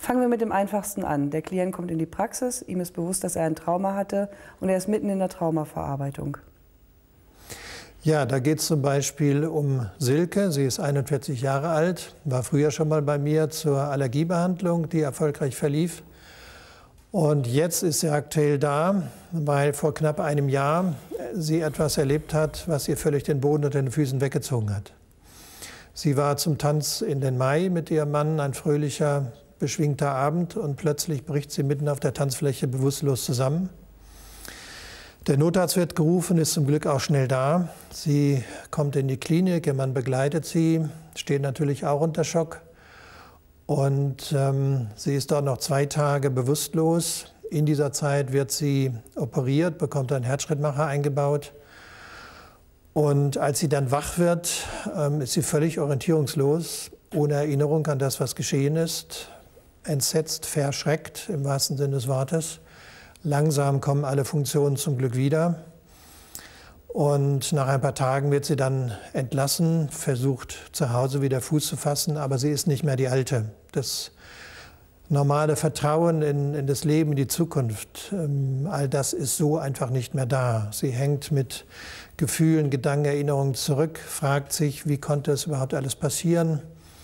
Fangen wir mit dem Einfachsten an. Der Klient kommt in die Praxis, ihm ist bewusst, dass er ein Trauma hatte und er ist mitten in der Traumaverarbeitung. Ja, da geht es zum Beispiel um Silke. Sie ist 41 Jahre alt, war früher schon mal bei mir zur Allergiebehandlung, die erfolgreich verlief. Und jetzt ist sie aktuell da, weil vor knapp einem Jahr sie etwas erlebt hat, was ihr völlig den Boden unter den Füßen weggezogen hat. Sie war zum Tanz in den Mai mit ihrem Mann, ein fröhlicher, beschwingter Abend, und plötzlich bricht sie mitten auf der Tanzfläche bewusstlos zusammen. Der Notarzt wird gerufen, ist zum Glück auch schnell da. Sie kommt in die Klinik, ihr Mann begleitet sie, steht natürlich auch unter Schock. Und sie ist dort noch 2 Tage bewusstlos. In dieser Zeit wird sie operiert, bekommt einen Herzschrittmacher eingebaut. Und als sie dann wach wird, ist sie völlig orientierungslos, ohne Erinnerung an das, was geschehen ist. Entsetzt, verschreckt im wahrsten Sinne des Wortes. Langsam kommen alle Funktionen zum Glück wieder. Und nach ein paar Tagen wird sie dann entlassen, versucht zu Hause wieder Fuß zu fassen, aber sie ist nicht mehr die Alte. Das normale Vertrauen in das Leben, in die Zukunft, all das ist so einfach nicht mehr da. Sie hängt mit Gefühlen, Gedanken, Erinnerungen zurück, fragt sich, wie konnte es überhaupt alles passieren?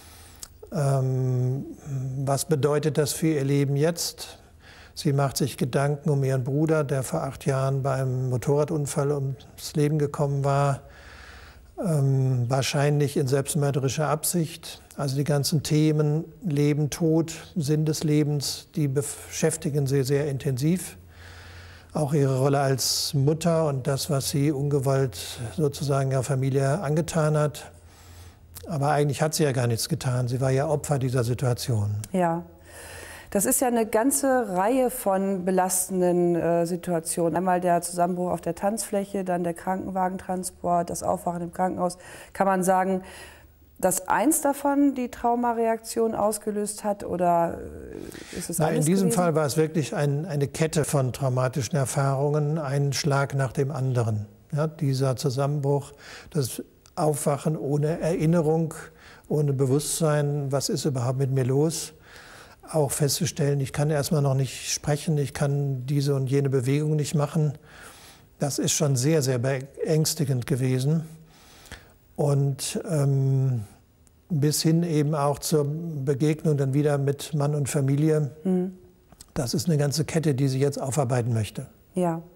Was bedeutet das für ihr Leben jetzt? Sie macht sich Gedanken um ihren Bruder, der vor 8 Jahren bei einem Motorradunfall ums Leben gekommen war, wahrscheinlich in selbstmörderischer Absicht. Also die ganzen Themen Leben, Tod, Sinn des Lebens, die beschäftigen sie sehr intensiv. Auch ihre Rolle als Mutter und das, was sie ungewollt sozusagen ihrer Familie angetan hat. Aber eigentlich hat sie ja gar nichts getan. Sie war ja Opfer dieser Situation. Ja. Das ist ja eine ganze Reihe von belastenden Situationen. Einmal der Zusammenbruch auf der Tanzfläche, dann der Krankenwagentransport, das Aufwachen im Krankenhaus. Kann man sagen, dass eins davon die Traumareaktion ausgelöst hat, oder ist es alles in diesem gewesen? Fall war es wirklich eine Kette von traumatischen Erfahrungen, ein Schlag nach dem anderen. Ja, dieser Zusammenbruch, das Aufwachen ohne Erinnerung, ohne Bewusstsein, was ist überhaupt mit mir los? Auch festzustellen, ich kann erstmal noch nicht sprechen, ich kann diese und jene Bewegung nicht machen. Das ist schon sehr, sehr beängstigend gewesen. Und bis hin eben auch zur Begegnung dann wieder mit Mann und Familie. Das ist eine ganze Kette, die sie jetzt aufarbeiten möchte. Ja.